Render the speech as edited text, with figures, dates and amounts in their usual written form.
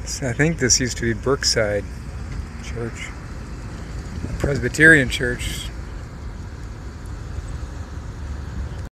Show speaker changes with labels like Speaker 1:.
Speaker 1: So I think this used to be Brookside Church, Presbyterian church.